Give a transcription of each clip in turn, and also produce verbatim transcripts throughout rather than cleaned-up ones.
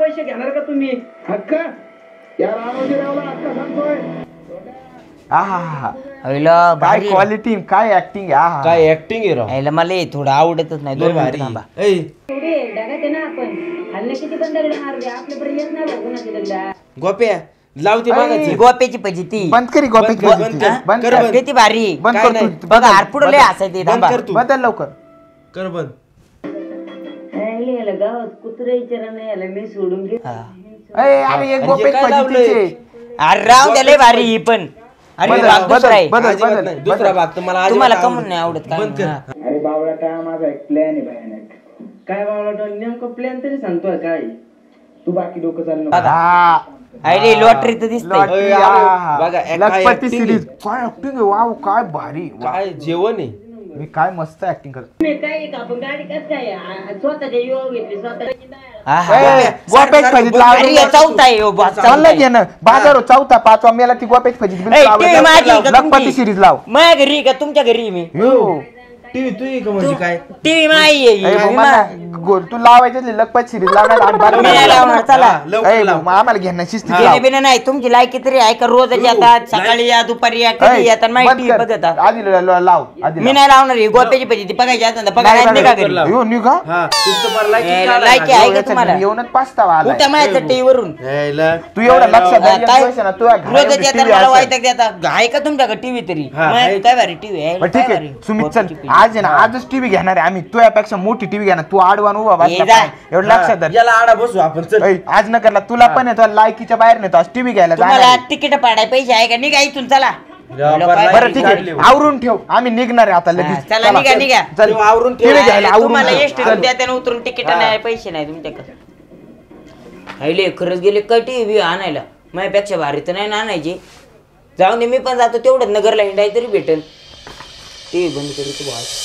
पैसे घेणार का तुम्ही? हक्क या रामोजीरावला हक्क सांगतोय. आहा अहिला काय क्वालिटी काय ऍक्टिंग आहे. काय ऍक्टिंग आहे राव. अहिला मला थोडं आवडतच नाही. दोन मिनिटं थांबा. ए गोप्या लावते मागायची. गोप्याची फजिती बंद करी गोप्याची बंद फजिती. कर, बंद कर कर. बंद. किती भारी बंद काय कर नाही. तू. बघा हारपुडं लय हसायचे. बंद थांबा कर तू. बदल लवकर. कर बंद. गावात कुत्रे याला मी सोडून घे. अरे अरे एक गोप्याची फजितीचे. अरे राव द्या लय भारी ही पण. अरे बदल, भाग दुसरा आहे. बदल, अजिबात बदल, नाही. बदल. दुसरा भाग तर मला तुम्हाला अजिबात कमून आवडत नाही आवडत काय? बंद कर. हा. अरे बावळा काय माझा एक प्लॅन आहे भयानक. काय बावळा नेमकं प्लॅन तरी सांगतोय काय? तू बाकी डोकं चालू नको. हा. अरे लॉटरी तर दिसतंय. लॉटरी, अरे, आहा. बघा, काय लखपती acting सिरीज काय ऍक्टिंग आहे. वाव काय भारी. वा. काय जेवण आहे. मी काय मस्त ऍक्टिंग करतो. काय आपण गाडी कसं काय स्वतःच्या युवा घेतली स्वतः. आहा. ए, गोप्याची फजिती लाव. अरे या चौथा आहे हो, बा, चौथा चाललंय आहे. घे ना बाजार चौथा पाचवा मेला ती गोप्याची फजिती ए, बिलकुल आवडत टीव्ही माझी नाही. का लखपती तुमची? सिरीज लाव. माझ्या घरी का तुमच्या घरी मी? हो. टीव्ही तू आहे का म्हणजे काय. टीव्ही माई आहे. ए, मी मग मा- मला गो- तू लावायचे लखपती सिरीज लावणार आणि बाकी मी नाही लावणार, चला. हा, लवकर ए, लाव. मग आम्हाला घेणं शिस्ती बिना बिना नाही तुमची लायकी तरी आहे का? रोज येतात सकाळी या दुपारी या कधी येतात माहिती टीव्ही बघत आहे. आधी ल- ल- लाव आधी मी नाही लावणार ही गोप्याची पाहिजे ती बघायची असं बघायला नाही का घरी? लाव. यो निघा हा तुमचं मला लायकी ए, काढायला लायकी लागली. आहे का तुम्हाला? येऊनच पाचतावा आलाय. कुठं माहिती टीव्ही वरून यायला. तू एवढं लक्षात काय द्यायला ना तू रोज येतात मला वाईट देतात. आहे का तुमच्याकडे टीव्ही तरी? हा, मग आहे. काय भारी टीव्ही आहे? ठीक काय आहे भारी? सुमित चल गोप्याची आज आहे ना आजच टीव्ही घेणार आहे आम्ही. तुझ्यापेक्षा मोठी टीव्ही घेणार. तू आडवान उभा बसला ये जा. पाय. एवढं लक्षात धर. याला आडा बसू आपण चल. ऐ, आज न करला तुला पण येतो लायकीच्या बाहेर नेतो आज टीव्ही घ्यायला जाणार तुम्हाला आहे. तिकीट पाडाय पैसे आहे का? निघा इथून चला. बरं ठीक आहे आवरून ठेव आम्ही निघणार आहे आता हा, लगेच. चला निघा निघा. चल ठेव, आवरून ठेव. टीव्ही घ्यायला आवरून तुम्हाला ठेव. एसटी चल. द्या त्यानं उतरून तिकीट नाही पैसे नाही तुमच्याकडे. हायले खरंच गेले काय टीव्ही आणायला? माझ्यापेक्षा भारी तर नाही ना आणायची. जाऊन दे मी पण जातो तेवढं नगरला हिंडाय तरी भेटेल. टीव्ही बंद करू तू भाई.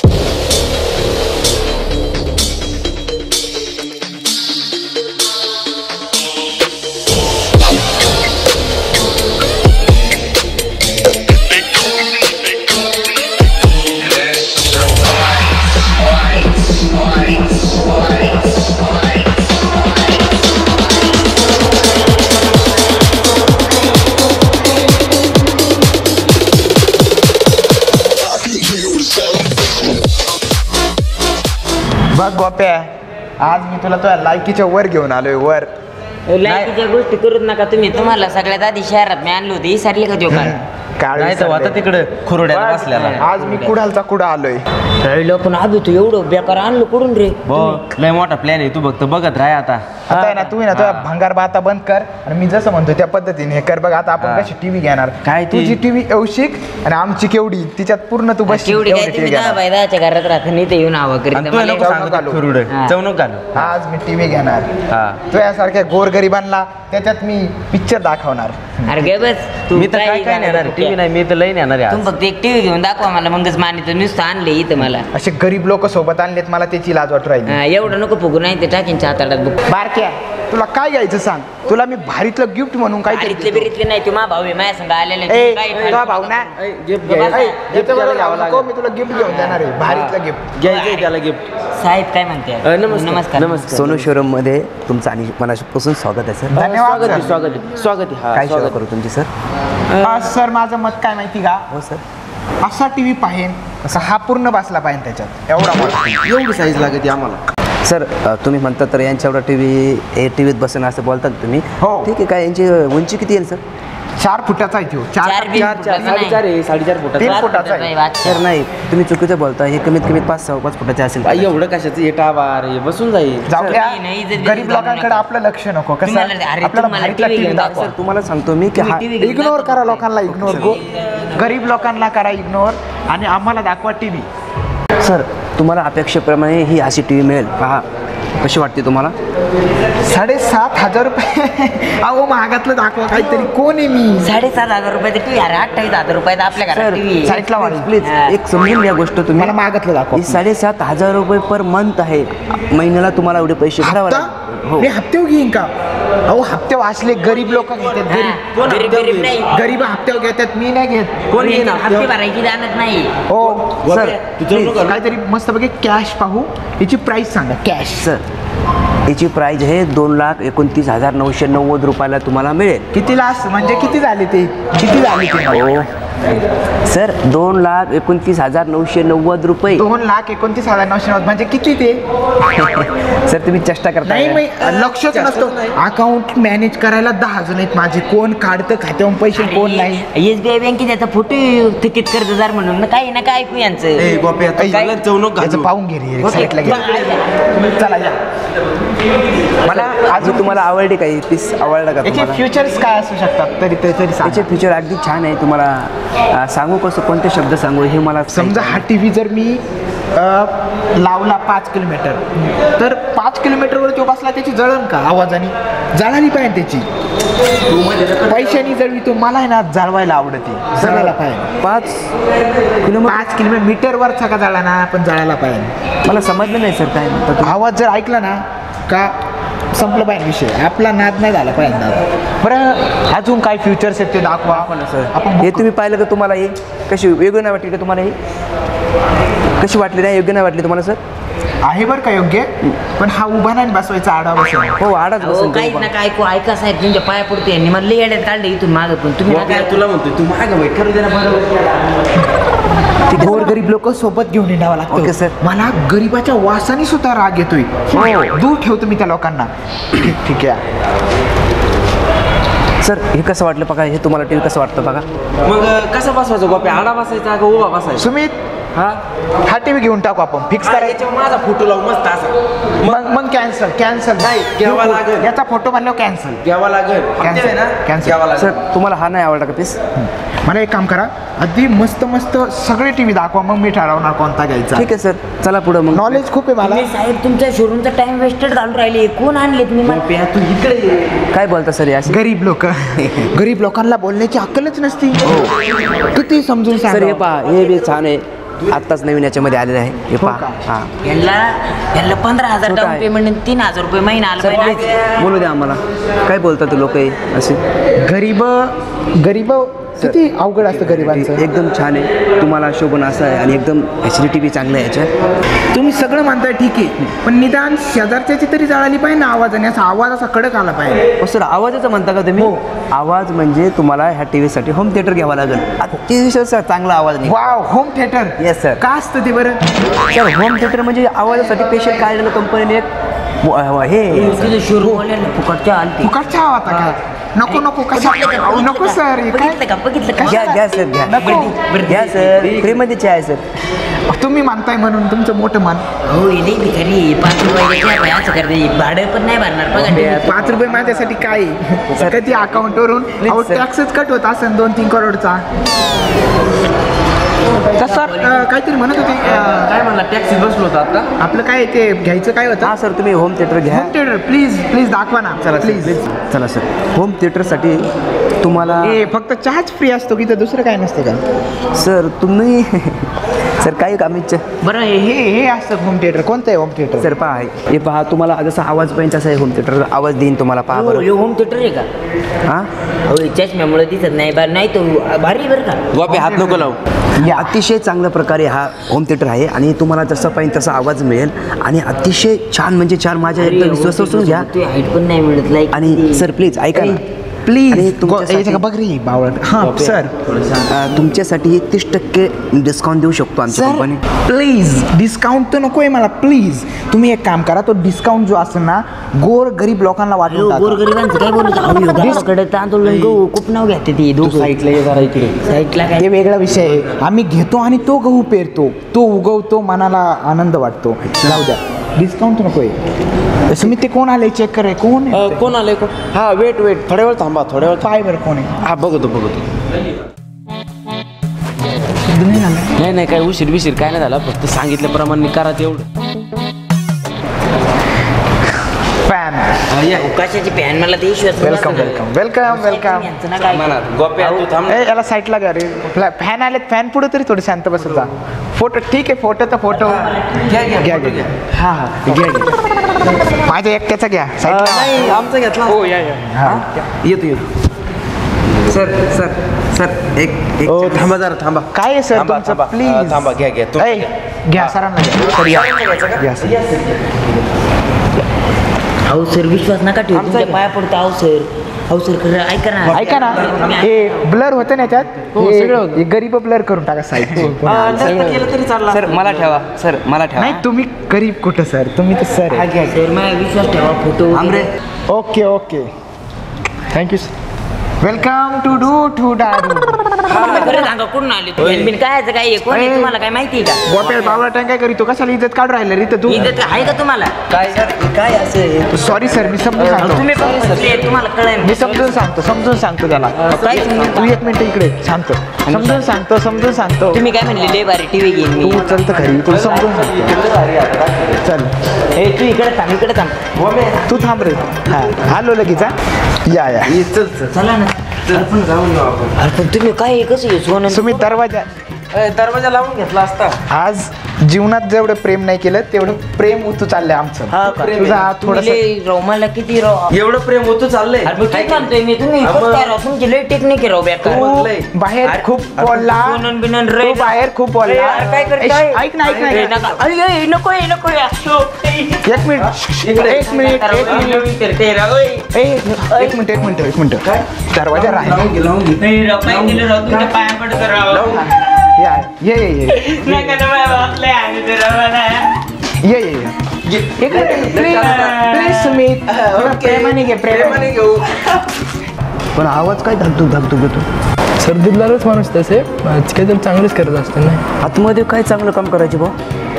बघ गोप्या आज मी तुला तुझ्या लायकीच्या वर घेऊन आलोय वर. लायकीच्या गोष्टी करूच नका तुम्ही. तुम्हाला सगळ्यात आधी शहरात मी आणलो होते विसरले का जो काळ? काय नाही तर आता तिकडे खुरड्याला बसल्याला. आज मी कुडालचा कुडा आलोय. राहिलो पण आधी तू एवढं बेकार आणलं कुठून रे? लय मोठा प्लॅन आहे. तू फक्त बघत राह आता. आता आहे ना तू आहे ना तुझ्या भंगार बाता बंद कर आणि मी जसं म्हणतो त्या पद्धतीने हे कर. बघ आता आपण कशी टीव्ही घेणार. काय ती? तुझी टीव्ही एवशिक आणि आमची केवढी तिच्यात पूर्ण तू बस केवढी काय तुम्ही दहा बाय दहाच्या घरात राहता नाही ते येऊन हवं करीत आणि तू मला नको एक- सांगू खुरुड हा. चवणूक घालू. आज मी टीव्ही घेणार. हा. तुझ्यासारख्या गोरगरिबांना त्याच्यात मी पिक्चर दाखवणार. अरे गे बस मी तर काय काय नेणार टीव्ही नाही मी तर लई नेणार आहे तुम्ही आज. फक्त एक टीव्ही घेऊन दाखवा मला मगच मानित नुसतं आणले इथं मला. असे गरीब लोक सोबत आणलेत मला त्याची लाज वाटू राहिली. हा, एवढं नको फुगू नाही ते टाकीन हाताळात बुक. बारक्या तुला काय घ्यायचं सांग. तुला मी भारीतलं गिफ्ट म्हणून काय इथले बिरितले नाही तू मा भाऊ आहे माझ्या संग आलेले ए, तुम्ही काय तुझा भाऊ ना ऐ, गिफ्ट बघा, घ्यायचं. ऐ, गिफ्ट याच्याबरोबर त्याला घ्यावं नको, लागेल. मी तुला गिफ्ट घेऊन देणार आहे भारीतलं गिफ्ट. घ्यायचंय त्याला गिफ्ट. साहेब काय म्हणते? अ, नमस्कार. नमस्कार नमस्कार. सोनू शोरूम मध्ये तुमचं आणि मनापासून स्वागत आहे सर. धन्यवाद स्वागत आहे, सर. स्वागत आहे, स्वागत आहे. हा, काय सेवा स्वागत करू तुमची सर? हा, सर माझं मत काय माहिती का हो सर. असा टीव्ही पाहिजे असा हा पूर्ण बसला पाहिजे त्याच्यात एवढा मोठा. आहे. एवढी साईज लागते आम्हाला. सर अ, तुम्ही म्हणता तर यांच्या एवढा टी व्ही हे टी व्हीत बसेन असं बोलतात तुम्ही. हो. ठीक आहे. काय यांची उंची किती येईल सर? चार फुटाचा आहे तो. चार चार बी- चार चार साडेचार आहे साडेचार फुटाचा. तीन फुटाचा आहे. नाही, वाच. सर नाही तुम्ही चुकीचं बोलता. हे कमीत कमी पाच सहा पाच फुटाचे असेल. बाई, एवढं कशाचं हे टाबार हे बसून जाईल. जाऊ द्या नाही, नाही, इज्जत गरीब देऊन लोकांकडे नका. आपलं लक्ष नको कसं तुम्हाला- अरे, आपल्याला तुम्हाला भारीतला टीव्ही टीव्ही घेऊन दाखवा. सर तुम्हाला सांगतो मी की हा टीव्ही घेऊन इग्नोर दाखवा. करा लोकांना इग्नोर गो गरीब लोकांना करा इग्नोर आणि आम्हाला दाखवा टीव्ही. सर तुम्हाला अपेक्षेप्रमाणे ही अशी टी व्ही मिळेल पहा. कशी वाटते तुम्हाला? साडेसात हजार रुपये अहो महागातलं दाखवा काहीतरी. कोण आहे मी? साडेसात हजार रुपयाचे टीव्ही. अरे अठ्ठावीस हजार रुपयात आपल्या घरात सर टीव्ही. साईटला वाढ. प्लीज एक समजून घ्या गोष्ट तुम्ही. मला महागातलं दाखवा. ही साडेसात हजार रुपये पर मंथ आहे. महिन्याला तुम्हाला एवढे पैसे भरावे हप्ता? लागतील. हो मी हप्त्यावर घेईन का? अहो हप्त्यावर असले गरीब लोक घेतात. गरीब कोण गरीब गरीब नाही. गरीब हप्त्यावर घेतात मी नाही घेत. कोण घेईन हप्ते भरायची जाणत नाही. हो सर तुझं नको. काहीतरी मस्त बघे कॅश पाहू. याची प्राइस सांगा कॅश. सर याची प्राईज आहे दोन लाख एकोणतीस हजार नऊशे नव्वद रुपयाला तुम्हाला मिळेल. किती लास्ट म्हणजे किती झाली ती किती झाली ती हो सर, दोन लाख एकोणतीस हजार नऊशे नव्वद रुपये. दोन लाख एकोणतीस हजार नऊशे नव्वद म्हणजे किती ते? सर तुम्ही चेष्टा करता. नाही मी लक्षच नसतो. अकाउंट मॅनेज करायला दहा जण आहेत माझे. कोण काढतं खात्यावरून पैसे कोण नाही. एस बी आय बँकेत त्याचा फोटो थकीत कर्जदार म्हणून काही ना काय ऐकू यांचं. ए गोप्या तू काय? चांगलं चौनक याचं घालू. पाहून घे रे, ओके. साईडला घे. चला या. मला अजून तुम्हाला आवडली काही पीस आवडला का याचे तुम्हाला? फ्युचर्स काय असू शकतात तरी तरी त्याचे सांगा. फीचर अगदी छान आहे. तुम्हाला अ, सांगू कसं कोणते शब्द सांगू हे मला समजा हा टी व्ही जर मी अ, लावला पाच किलोमीटर तर पाच किलोमीटरवर तो बसला त्याची जळण का आवाजाने? जळाली पाहिजे त्याची. पैशानी जळवी तो मला आहे ना जळवायला आवडते. जळायला पाहिजे. पाच किलोमीटर पाच किलोमीटर मीटरवरचा का जळा ना पण जळायला पाहिजे. मला समजलं नाही सर काय म्हणता तुम्ही. आवाज जर ऐकला ना का संपलं पाहिजे विषय. आपला नाद नाही झाला पाहिजे नाद. बरं अजून काय फ्युचर्स आहेत ते दाखवा सर आपण हे बघू. तुम्ही पाहिलं का तुम्हाला हे कशी वेगळी नाही वाटली का तुम्हाला ही कशी वाटली नाही योग्य नाही वाटली तुम्हाला सर? आहे बरं का योग्य पण हा उभा नाही बसवायचा आडा बसून. हो आडाच अहो, बसून काहीच तो ना काय ऐकू ऐका साहेब तुमच्या पाया पडते यांनी मला लई येड्यात काढलं इथून मागं पण तुम्ही ना गोप्या काय- तुला म्हणतोय तू मागं वय ठरवू दे ना बरोबर. गोर गरीब लोक सोबत घेऊन येण्यावं ओके, लागतं. सर. मला गरीबाच्या वासाने सुद्धा राग येतोय. दूर ठेवतो मी त्या लोकांना. ठीक आहे. सर हे कसं वाटलं बघा हे तुम्हाला टी व्ही कसं वाटतं बघा. मग कसं बसवायचं गोप्या? आडा बसायचा का उभा बसायचा? सुमित हा हा टीव्ही घेऊन टाकू आपण फिक्स हा, करायचं. याच्यावर माझा फोटो लावू मस्त असा मग मग कॅन्सल कॅन्सल नाही, घ्यावा लागेल. याचा फोटो बनल्यावर कॅन्सल. घ्यावा लागेल. Cancel. आहे ना Cancel. घ्यावा लागेल. सर तुम्हाला हा नाही आवडला का पीस? मला एक काम करा अगदी मस्त मस्त सगळे टीव्ही दाखवा मग मी ठरवणार कोणता घ्यायचा. ठीक आहे सर चला पुढं मग. नॉलेज खूप आहे मला. तुम्ही साहेब तुमच्या शोरूमचा टाइम वेस्टेड घालून राहिले. कोण आणले तुम्ही मला? गोप्या तू इकडे ये. काय बोलता सर याशी? गरीब लोक गरीब लोकांना बोलण्याची अक्कलच नसती. किती समजून सर हे सांगा. पहा हे बी छान आहे. आत्ताच नवीन याच्यामध्ये आलेलं आहे हे पहा. का? हां यांना यांना पंधरा हजार छोटा डाऊन आहे. पेमेंट आणि तीन हजार रुपये महिना आला सर पाहिजे. प्लीज बोलू द्या आम्हाला. काय बोलतात लोक असे? गरीब गरीब किती अवघड असतं गरिबांचं. एकदम छान आहे. तुम्हाला शोभन असं आहे आणि एकदम फॅसिलिटी बी चांगलं आहे याच्यात. तुम्ही सगळं मानताय ठीक आहे पण निदान शेजारच्याची तरी जळाली पाहिजे ना आवाजाने. असा आवाज असा कडक आला पाहिजे. हो सर आवाजाचं म्हणता का तुम्ही? हो. आवाज म्हणजे तुम्हाला ह्या टी व्हीसाठी होम थिएटर घ्यावा लागेल. अतिशय सर चांगला आवाज नाही. Wow home theatre. Yes sir. का असतं ते बरं? सर होम थिएटर म्हणजे आवाजासाठी स्पेशल काढलेलं कंपनीने एक व- हे तुझं शोरूम वाल्याला फुकटच्या आलते. फुकटचा हवा आता काय? नको नको कशा अहो, नको सर हे काय? बघितलं का बघितलं का? घ्या घ्या सर घ्या नको. घ्या सर फ्रीमध्ये चहा आहे सर. तुम्ही मानताय म्हणून तुमचं मोठं मान. हो हे नाही भिकारी पाच रुपये असं करते भाडं पण नाही भरणार बघा. पाच रुपये माझ्यासाठी काय आहे? कधी अकाउंटवरून अहो sir. टॅक्सच कट होत असेल दोन तीन करोडचा. सर काहीतरी म्हणत होते अं, काय म्हणला टॅक्सी बसलो होतो आता. आपलं काय ते घ्यायचं काय होतं? हां सर तुम्ही होम थिएटर घ्या. होम थिएटर प्लीज प्लीज दाखवा ना. चला प्लीज. प्लीज चला सर होम थिएटरसाठी तुम्हाला ए फक्त चहाच फ्री असतो की तर दुसरं काय नसतं का? सर तुम्ही सर काही काम इच्छा बरं हे हे हे असतं होम थिएटर. कोणतं आहे होम थिएटर? सर पहा हे पहा तुम्हाला जसा आवाज पाहिजे तसा आहे होम थिएटर आवाज देईन तुम्हाला पहा हो, बरं. हे होम थिएटर आहे का? हां हो चष्म्यामुळे दिसत नाही बरं नाही तो भारी बरं का? गोप्या हात नको लावू. अतिशय चांगल्या प्रकारे हा होम थिएटर आहे आणि तुम्हाला जसं पाहिजे तसा आवाज मिळेल आणि अतिशय छान म्हणजे छान माझ्या एकदम विश्वास बसून घ्या. हाईट पण नाही मिळत लाईक आणि सर प्लीज ऐका ना प्लीज आणि तुमच्यासाठी- बघ रे बावळट. हां सर अं, तुमच्यासाठी तीस टक्के डिस्काउंट देऊ शकतो आमची सर कंपनी. प्लीज डिस्काउंट तर नको आहे मला प्लीज. तुम्ही एक काम करा तो डिस्काउंट जो असेल ना गोर गरीब लोकांना वाटून टाका. गोरगरिबांचं काय बोलत गावाकडे तांदूळ आणि गहू खूप नाव घ्या ते दोघं साईडला ये जरा इकडे. साईडला काय ते वेगळा विषय आहे. आम्ही घेतो आणि तो गहू पेरतो तो उगवतो मनाला आनंद वाटतो. जाऊ द्या डिस्काउंट नको आहे. तुम्ही ते कोण आले चेक करे कोण आहे? अ, कोण आलंय कोण? हा वेट वेट थोड्या वेळ थांबा थोड्या वेळ. पाय बरं कोण आहे? हा बघतो बघतो. नाही नाही काय उशीर बिशीर काय नाही झाला फक्त सांगितल्याप्रमाणे करा तेवढं. फॅन. हा, या. कशाची पॅन मला ते विश्वास वेलकम वेलकम वेलकम वेलकम. यांचं ना काय म्हणा, गोप्या तू थांब. ए याला साईडला घ्या रे. फॅन आलेत फॅन पुढे तरी थोडी शांत बसत जा. फोटो ठीक आहे फोटो तर फोटो घ्या घ्या घ्या फोटो घ्या घ्या. हा हा घ्या घ्या. माझ्या एकट्याचा घ्या अ, साईडला. नाही आमचा घेतला. हो या या. हा? येतो येतो. सर सर सर एक एक हो थांबा जरा थांबा. काय आहे सर थांबा, तुमचं थांबा. प्लीज अ, थांबा घ्या घ्या तू घ्या सरांना घ्या. सर या घ्या सर. अहो सर विश्वास नका ठेवू तुमच्या पाया पडतो. अहो सर अहो सर खरं ऐका ना ऐका ना हे ब्लर होतं ना त्यात हे- हे गरीब ब्लर करून टाका साईड केलं तरी चालला सर मला ठेवा सर मला ठेवा नाही तुम्ही गरीब कुठं सर तुम्ही तर सर आहे. सर माझ्या विश्वास ठेवा फोटो आमरे okay okay thank you sir welcome to डू टू डाडू खरं सांगा कुठून आले तू बिन काय काय आहे? कोण आहे? तुम्हाला काय माहिती आहे का? गोप्या बाबा काय करीतो कशाला इज्जत काढून राहिला रे तू इज्जत आहे का तुम्हाला? काय सर काय असं सॉरी सर मी समजून सांगतो तुम्ही पण फसले, तुम्हाला कळेल मी समजून सांगतो समजून सांगतो त्याला काय तू एक मिनिट इकडे सांगतो समजून सांगतो समजून सांगतो तुम्ही काय म्हणले लय भारी टीव्ही घेईन मी. तू चल तर खरी तू समजून सांगतो चल ए तू इकडे थांब इकडे थांब तू थांब रे हा आलो लगेच हा या या चला ना आपण जाऊन येऊ आपण. अरे पण तुम्ही काय कसं आहे सोनं तुम्ही दरवाजा ए, दरवाजा लावून घेतला असता. आज जीवनात जेवढं प्रेम नाही केलं तेवढं प्रेम उतू चाललंय आमचं हा का? तुझा हात तुम्ही थोडासा लय राव मला किती राव एवढं प्रेम होतं चाललंय. अरे मग काय म्हणतोय मी तुम्ही आपण- फक्त राव तुमची लय टेक्निक आहे राव बेकार तू बाहेर अरे- खूप बोलला सोनन बिनन रे तू बाहेर खूप बोलला ए, अरे काय करताय? ऐक ऐक ना ऐक ए, ना नका. अरे, ए, नको ए, नको ए, असो. एक मिनिट एक मिनिट एक मिनिट करते राव ए. ए, एक मिनिट एक मिनिट एक मिनिट दरवाजा राहिला लावून घे लावून घे. ए, राव, काय केलं राव तुमच्या पाया पडतं राव या ये ये ये नका ना बाबा, आपल्या हाती ते राव ना. ये ये ये इकडे प्लीज प्लीज सुमित थोडं प्रेमाने घे प्रेमाने घेऊ. पण आवाज काय धाकधूक धाकधूक येतो सर दिलदारच माणूस तसे काहीतरी चांगलंच करत असते ना. आतमध्ये काय चांगलं काम करायचे भाऊ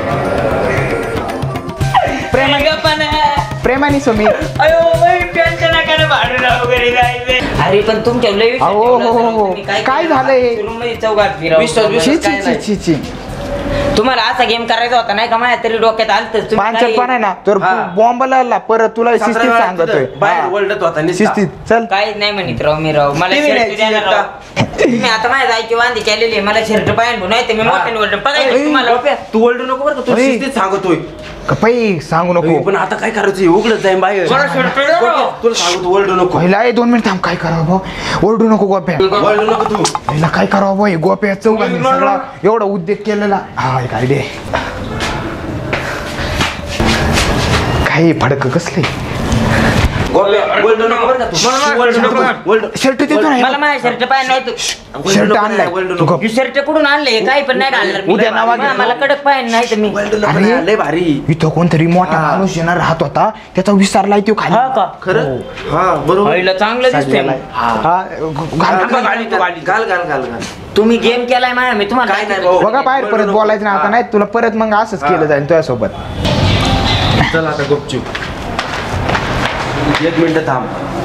प्रेमाने पण प्रेमाने सुमित अयो बाई, पेन्शन नका ना भाडं राव, घरी जायचंय. अरे पण तुमच्या लय विषय अहो, ठेवला हो, सर, हो, तुम्ही काय केलं? झालंय? रूममध्ये चौघात फिरावं. विश्वास- छी विश्वास छी काय छी नाही. छी छी तुम्हाला असा गेम करायचा होता नाही का माझ्या तरी डोक्यात आलतच पांचट पण आहे ना तर हा. बॉम्बला परत तुला शिस्तीत सतरा वेळा सांगतोय तिथं बाहेर हा. ओरडत होता नुसता. शिस्तीत चल काय नाही म्हणत राव मी राव मला ती शर्ट न्यायची द्या ना एकदा. राव. तुम्ही आता माझ्या जायची वांदी केलेली आहे, मला शर्ट पाहिजे नाही तर मी मोठ्याने ओरडून बघायचं तुम्हाला तू ओरडू नको बरं का तू अरे. शिस्तीत सांगतोय. कपाई सांगू नको पण आता काय करायचं उघडत जाईन बाहेर. मला शर्ट द्या राव. तुला सांगतो ओरडू नको. पहिला ए, दोन मिनिट थांब काय करावं भाऊ ओरडू नको गोप्या ओरडू नको तू. पहिला काय करावं भाऊ हे गोप्या चौघांनी सगळा एवढा उद्योग केलेला हा काय रे काही फडक कसले ओरडू नको बरं का तू. तू ओरडू नको. ओरडू. शर्ट देतो ना मला माझ्या शर्ट पाहिजे नाही तू ओरडू शर्ट नको, आणलाय ओरडू तू नको. गप. हे शर्ट कुठून आणले काही पण नाही घालणार मी. उद्या नावा घे. मला कडक पाहिजे नाही तर मी ओरडू नको अरे. ना, लय भारी. इथं कोणतरी मोठा माणूस येणार राहत होता त्याचा विसरलाय तो खाली हा का खरं हा बरोबर. पहिलं चांगलं दिसतंय मग. हा घाल- घाल, घाल. घाल, घाल, घाल घाल घाल घाल. तुम्ही गेम केलाय माझ्या मी तुम्हाला काय नाही भाऊ. बघा बाहेर परत बोलायचं ना आता नाही तुला परत मग असंच केलं जाईल तुझ्यासोबत चल आता गुपचूप एक मिनिट थांब.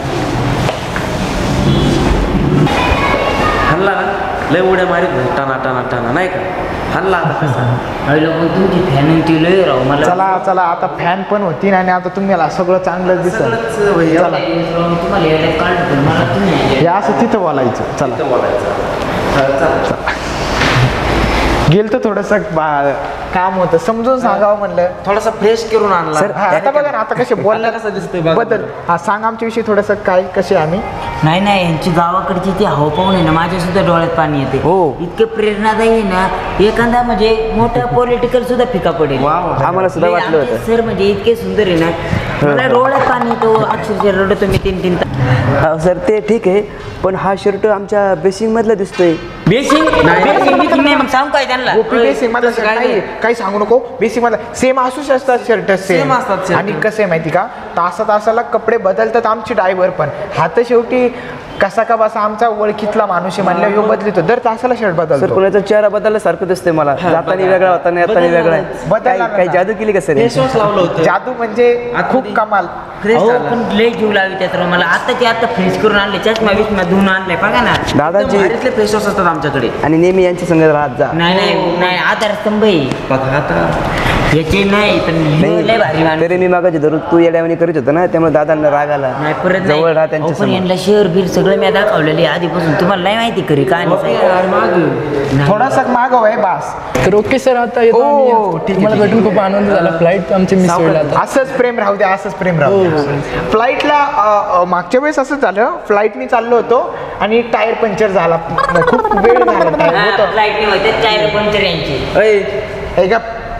हल्ला ना लय उड्या मारित नाही टाना टाना टाना नाही का हल्ला आता कसा. पहिलं पण तुमची फॅन ती लय राव मला चला चला आता फॅन पण होती आणि आता तुम्हाला सगळं चांगलं दिसत सगळंच भैया चला तुम्हाला यायला काढलं पण मला तुम्ही हे असं तिथं बोलायचं चला इथं बोलायचं. हा, चला. गेल तर थोडस काम होतं समजून सांगावं म्हणलं थोडासा फ्रेश करून आणला. सर हा, आता बघा ना आता कसे बोलला आता कसं दिसतंय बघा. बदल हा सांग आमच्या विषयी थोडस काय कसे आम्ही नाही नाही यांची गावाकडची ती हवा पाहून आहे ना माझ्या सुद्धा डोळ्यात पाणी येते हो. इतके प्रेरणादायी आहे ना एखादा म्हणजे मोठा पॉलिटिकल सुद्धा फिका पडेल वा, वा. आम्हाला सुद्धा वाटलं होतं सर म्हणजे इतके सुंदर आहे ना मला डोळ्यात पाणी येतो अक्षरशः रडतो मी तीन तीन हा, सर ते ठीक आहे पण हा शर्ट आमच्या बेसिंग मधला दिसतोय बेसिंग बेसिंग बिसिंग नाही मग सांग काय त्यांना गोपी बेसिक मधला तसं shirt काय नाही नाही. काही सांगू नको बेसिक मधला सेम असू शकतात शर्ट Same सेम असतात shirt. आणि कसं आहे माहिती का तासा तासाला कपडे बदलतात आमची ड्रायव्हर पण हा तर शेवटी कसा का बसा आमचा ओळखीतला माणूस आहे म्हणलं ह्यो बदलतो दर तासाला शर्ट सर बदलतो कोणाचा चेहरा बदलल्यासारखं दिसतंय मला जाताना वेगळा होताना येताना वेगळा बदलला काय- काही ना. जादू केली का सर फेस वॉश लावलं होतं. जादू म्हणजे खूप कमाल हो पण लय जीव लावी त्यात राव. मला आताची आता फ्रेश करून आणले चष्मा बिष्मा धुवून आणलाय बघा ना दादाजी भारीतले फेस वॉश असतात आमच्याकडे. आणि नेहमी यांच्या संग राहत जा नाही नाही नाही आधारस्तंभ आहे बघा आता याचे नाही पण हे लय भारी माणूस. तरी मी मागायचे धरून तू येड्यावानी करीत होता ना त्यामुळे दादांना राग आला नाही परत नाही जवळ राहा अहो, त्यांच्या पण समोर यांना शहर बीर सगळं मी दाखवलेले आधीपासून तुम्हाला नाही माहिती खरी काय नाही. थोडासा मागव आहे बास तर ओके सर आता येतो हो, आम्ही. ठीक आहे, तुम्हाला ठीक आहे. भेटून खूप आनंद झाला फ्लाईट आमची मिस होईल आता असंच प्रेम राहू द्या असंच प्रेम राहू द्या फ्लाईटला मागच्या वेळेस असं झालं फ्लाईटनी चाललो होतो आणि टायर पंक्चर झाला खूप वेळ झाला टायर हा, होतं flight ने होते टायर पंक्चर यांची हे का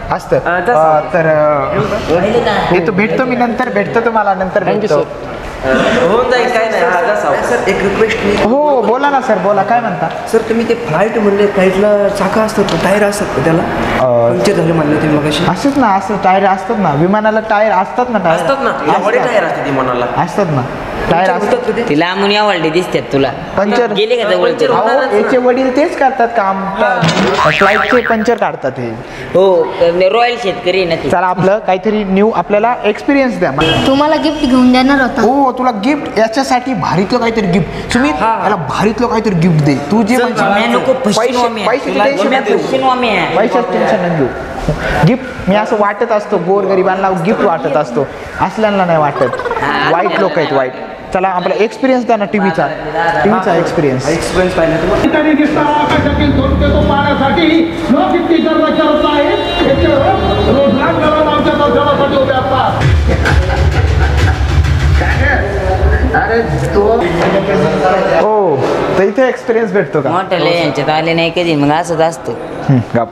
असतं अं, तर अं, येतो भेटतो मी नंतर भेटतो तुम्हाला नंतर भेटतो होऊन जाईल काय नाही हा, जसा. सर एक रिक्वेस्ट मी हो बोला ना सर बोला काय म्हणता सर तुम्ही ते फ्लाईट म्हणले फ्लाईटला चाका असतात टायर असतात का त्याला पंक्चर झाले म्हणलं तुम्ही मग असंच ना असं टायर असतात ना विमानाला टायर असतात ना टायर असतात ना एवढे टायर असते ती मनाला असतात ना टायर असतात ती लांबून आवडली दिसतात तुला पंचर गेले का जवळ अहो याचे वडील तेच करतात काम फ्लाईटचे पंचर काढतात हे हो रॉयल शेतकरी आहे ना ती चला आपलं काहीतरी न्यू आपल्याला एक्सपिरियन्स द्या तुम्हाला गिफ्ट घेऊन देणार होता हो तुला गिफ्ट याच्यासाठी भारीतलं काहीतरी गिफ्ट तुम्ही याला भारीतलं काहीतरी गिफ्ट दे तू जे मी नको फसवीन मी. तुला गोम्या फसवीन मी आहे. पैशाच टेन्शन नाही घेऊ गिफ्ट मी असं वाटत असतो गोर गरिबांना गिफ्ट वाटत असतो असल्यांना नाही वाटत वाईट लोक आहेत वाईट चला आपला एक्सपिरियन्स द्या ना टीव्हीचा टीव्हीचा एक्सपिरियन्स एक्सपिरियन्स पाहिजे तुम्हाला ठिकाणी दिसणारा आकाशातील झोपते तो पाण्यासाठी लोक इतकी गर्व करत आहेत याचे रोजगार करून आमच्या दर्शनासाठी उभे असतात हो तर इथे एक्सपिरियन्स भेटतो का मोठ्याले यांच्यात आले नाही कधी मग असंच असतं हं, गप.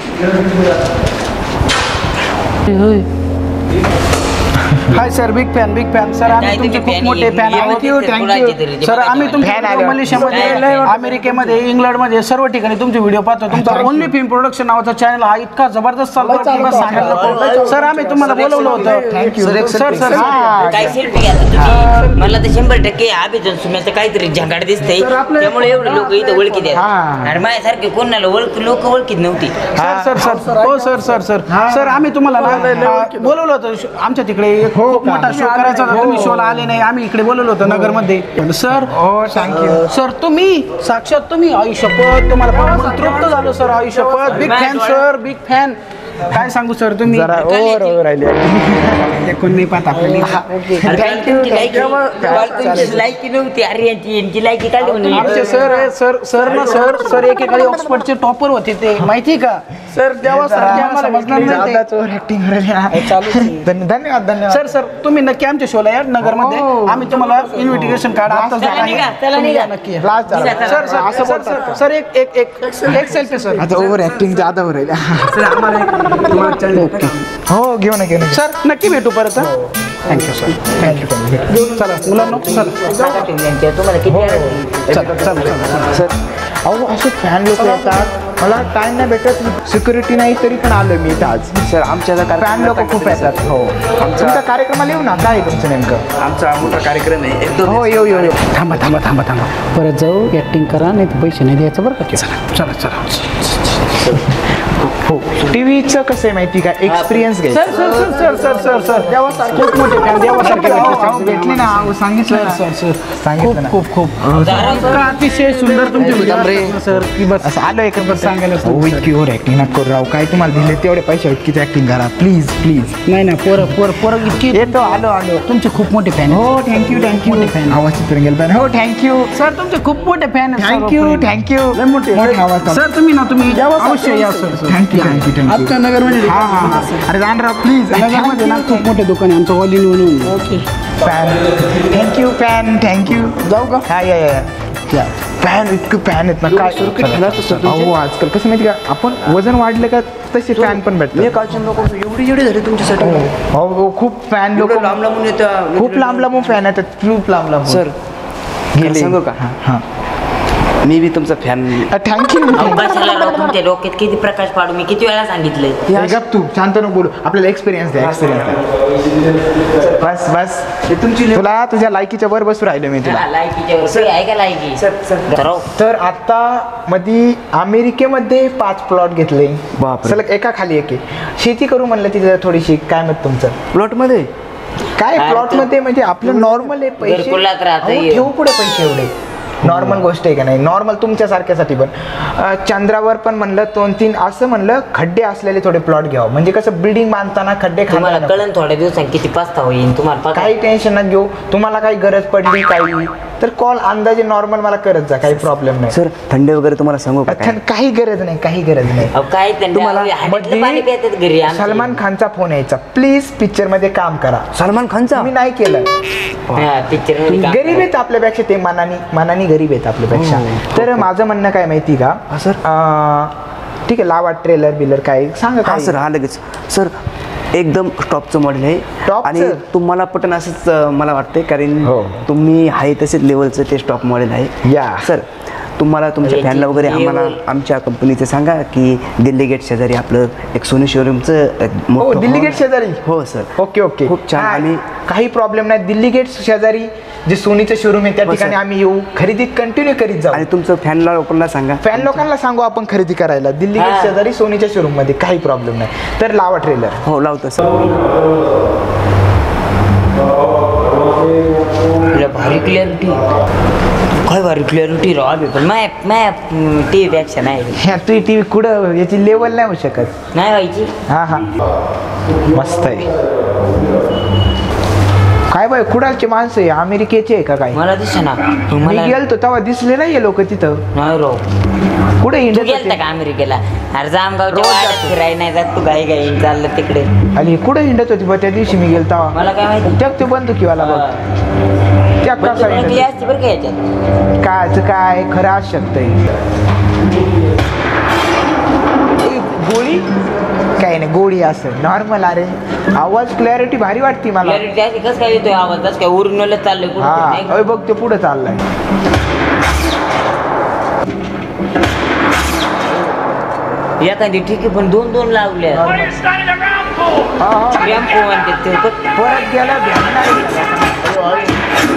Hi sir big fan big fan sir आम्ही काय तुमचे तुम्ही खूप fan मोठे आहे? फॅन मी आहोत होते यू तर थँक्यू कुणाचे तरी जे सर बघायचे. आम्ही तुमचे Fan व्हिडिओ आले. मलेशियामध्ये Fan. अमेरिकेमध्ये इंग्लंडमध्ये सर्व ठिकाणी तुमचे व्हिडिओ पाहतो तुमचा ओनली फिल्म प्रोडक्शन नावाचा चॅनल हा इतका जबरदस्त चालतो की सांगायला नको. सर आम्ही तुम्हाला बोलवलं होतं Thank you. सर सर हा. काय सेल्फी घ्या तुम्ही मला तर शंभर टक्के अभिजन सुम्याचं काहीतरी झंगाट दिसतंय सर, आपलं- त्यामुळे एवढे लोक इथं ओळखीत हा. आहेत आणि माझ्यासारखे कोणाला ओळख लोक ओळखीत नव्हती सर सर सर हो सर सर सर सर आम्ही तुम्हाला ना अं, बोलवलं होतं श- आमच्या तिकडे एक खूप मोठा शो करायचा होता तुम्ही शोला आले नाही आम्ही इकडे बोलवलं होतं नगरमध्ये सर हो थँक्यू सर तुम्ही साक्षात तुम्ही आयुष्यपत तुम्हाला पाहून तृप्त झालो सर आयुष्यपत big fan sir big fan काय सांगू सर तुम्ही जरा ओव्हर ओव्हर राहिली कोण नाही पाहत आपल्याला तुमची लायकी तुमची लायकी नव्हती अरे यांची यांची लायकी काढली म्हणून आमचे सर आहे सर सर ना सर सर एकेकाळी ऑक्सफर्डचे टॉपर होते ते माहिती का सर तेव्हा सर आम्हाला समजणार नाही ते. ऍक्टिंग धन्यवाद धन्यवाद सर सर तुम्ही नक्की आमच्या शोला या नगरमध्ये आम्ही तुम्हाला इन्व्हिटेशन कार्ड आता चला निघा, चला निघा. नक्की या. लास्ट निघा, चला. सर सर असं सर सर सर एक एक एक एक सेल्फी सर आता ओव्हर ऍक्टिंग जादा हो राहिली सर आम्हाला एक- तुम्हाला चॅनल हो घेऊ ना घेऊ ना सर नक्की भेटू परत थँक्यू सर थँक्यू चला मुलांनो चला सांगा तुम्ही यांच्या- तुम्हाला किती वेळा- चला चला चला सर अहो असे फॅन लोक येतात मला टाइम नाही भेटत सिक्युरिटी नाही तरी पण आलो मी इथं आज सर आमच्या फॅन लोक खूप येतात हो तुमच्या कार्यक्रमाला येऊ ना काय आहे तुमचं नेमकं आमचा मोठा कार्यक्रम आहे एक दोन हो येऊ येऊ येऊ थांबा थांबा थांबा थांबा परत जाऊ ऍक्टिंग करा नाही तर पैसे नाही द्यायचं बरं का चला चला चला हो टीव्हीचं कसं आहे माहिती का एक्सपिरियन्स घ्यायचा sir sir sir sir sir sir sir खूप मोठे फॅन देवासारखे अहो, भेटले ना अहो, सांगितलं सर ना. सर सांगितलं खूप ना. खूप खूप इतका अतिशय सुंदर तुमचे व्हिडिओ सर की बस असं आलो एक सांगायला हो इतकी ओव्हर ऍक्टिंग नका करू राव काय तुम्हाला दिले तेवढे पैसे इतकीच ऍक्टिंग करा प्लीज प्लीज नाही ना पोरं पोरं पोरं इतकी येतो आलो आलो तुमचे खूप मोठे फॅन हो थँक्यू थँक्यू मोठे fan. आवाज चित्र गेल पण हो थँक्यू सर तुमचे खूप मोठे फॅन थँक्यू थँक्यू मोठे मोठा आवाज सर तुम्ही ना तुम्ही अवश्य या सर थँक्यू थँक्यू थँक्यू आमच्या नगरमध्ये हा हा हा. अरे जाणराव प्लीज नगरमध्ये ना खूप मोठे दुकान आहे आमचं ऑल इन म्हणून okay fan thank you fan thank you जाऊ का हा या या या फॅन इतकं फॅन आहेत ना काय हो आजकाल कसं माहिती का आपण वजन वाढलं का तसे फॅन पण भेटतात मी कालच्या लोक एवढी एवढी झाली तुमच्यासाठी हो हो खूप फॅन लोक एवढं लांब लांबून येतं खूप लांब लांबून फॅन येतात खूप लांब लांब सर गेले सांगू का हां मी बी तुमचा फॅन थँक्यू अवकाशाला राव तुमच्या डोक्यात किती प्रकाश पाडू मी किती वेळा सांगितलंय गप तू शांत नको बोलू आपल्याला एक्सपिरियन्स द्या एक्सपिरियन्स बस बस तुमची तुला तुझ्या लायकीच्या वर बसू राहिलो मी तुला हा, लायकीच्या वर सगळी आहे का लायकी सर सर तर राव, तर आता मध्ये अमेरिकेमध्ये पाच प्लॉट घेतले बापरे. सलग एका खाली एक आहे. शेती करू म्हणलं तिथे थोडीशी काय मत तुमचं प्लॉटमध्ये काय काय प्लॉट मध्ये म्हणजे आपलं नॉर्मल आहे पैसे घरकुलात राहतं अहो, हे. ठेवू पुढे पैसे एवढे नॉर्मल गोष्ट आहे का नाही नॉर्मल तुमच्यासारख्यासाठी पण अं, चंद्रावर पण म्हणलं दोन तीन असं म्हणलं खड्डे असलेले थोडे प्लॉट घ्यावं म्हणजे कसं बिल्डिंग बांधताना खड्डे तुम्हाला खायला कळण थोड्या दिवसांनी किती पास्ता होईल तुम्हाला पगार. काही टेन्शन न घेऊ तुम्हाला काही गरज पडली काही तर कॉल अंदाजे नॉर्मल मला करत जा काही प्रॉब्लेम नाही सर थंडी वगैरे तुम्हाला सांगू का काय? थं- काही गरज नाही काही गरज नाही अहो, काय त्यांना तुम्हाला हातातलं पाणी पितात घरी मध्ये आमच्या. सलमान खानचा फोन यायचा प्लीज पिक्चर मध्ये काम करा सलमान खानचा मी नाही केलं हा, picture मध्ये काम गरीब आहेत आपल्यापेक्षा ते मनानी मनानी गरीब आहेत आपल्यापेक्षा तर माझं म्हणणं काय माहिती का हा, सर. अं, ठीक आहे लावा ट्रेलर बिलर काय सांगा हा काय सर हा लगेच सर एकदम टॉपचं मॉडेल आहे टॉपचं? आणि तुम्हाला पटन असंच अं, मला वाटतंय कारण हो. तुम्ही आहे तसेच लेवलचं ते टॉप मॉडेल आहे या. सर तुम्हाला तुमच्या याची फॅनला वगैरे आम्हाला level. आमच्या कंपनीचं सांगा की दिल्ली गेट शेजारी आपलं एक सोनी शोरूमचं हो दिल्ली गेट शेजारी हो सर ओके ओके खूप छान हा, आम्ही काही प्रॉब्लेम नाही दिल्ली गेट शेजारी जे सोनीचं शोरूम आहे त्या हो, ठिकाणी सर. आम्ही येऊ खरेदी कंटिन्यू करीत जाऊ आणि तुमचं फॅनला लोकांना सांगा फॅन लोकांना सांगू आपण खरेदी करायला दिल्ली गेट हा. शेजारी सोनीच्या शोरूम मध्ये काही प्रॉब्लेम नाही तर लावा ट्रेलर हो लावतो सर तुला भारी क्लिअरिटी काय भारी क्लिअरिटी राव पण माय माय टी व्हीपेक्षा नाही ह्या तुझी टी व्ही कुठं याची लेवल नाही होऊ शकत नाही व्हायची हा हा मस्त आहे काय बाय कुडालचे माणसं आहे अमेरिकेचे आहे का काय मला दिसत ना मी मला गेलतो तेव्हा दिसले नाहीये लोक तिथं नाही राव कुठे तू हिंडत गेलता होते? का अमेरिकेला अरे जामगावच्या रोज वाड्यात जातो. फिरायला नाही जात तू घाई घाई चाललं तिकडे आणि कुठे हिंडत होती बा त्या दिवशी मी गेलो तेव्हा मला काय माहिती त्या ते बंदुकीवाला बघ त्या पण कसा तू हिंडत नकली असते बरं का याच्यात कायच काय खरं असू शकतंय गोळी काय नाही गोळी असं नॉर्मल अरे आवाज क्लॅरिटी भारी वाटते मला क्लिअरिटी अशी कसं काय येतोय आवाज कसं काय ओरिजिनलच चाललंय कुठं हा नाही का? अय बघ ते पुढे चाललाय एखादी ठीक आहे पण दोन दोन लावले हा, हा. टेम्पो म्हणते ते बघ. परत गेला भेटणार